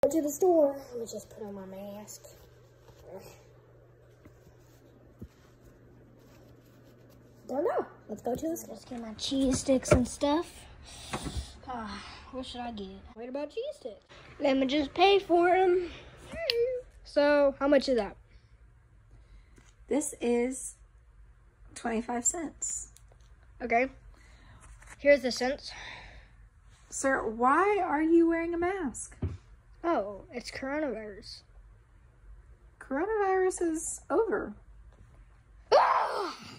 To the store. Let me just put on my mask. Don't know. Let's go to the store. Let's get my cheese sticks and stuff. What should I get? What about cheese sticks? Let me just pay for them. So, how much is that? This is 25 cents. Okay. Here's the cents. Sir, why are you wearing a mask? Oh, it's coronavirus. Coronavirus is over. Ah!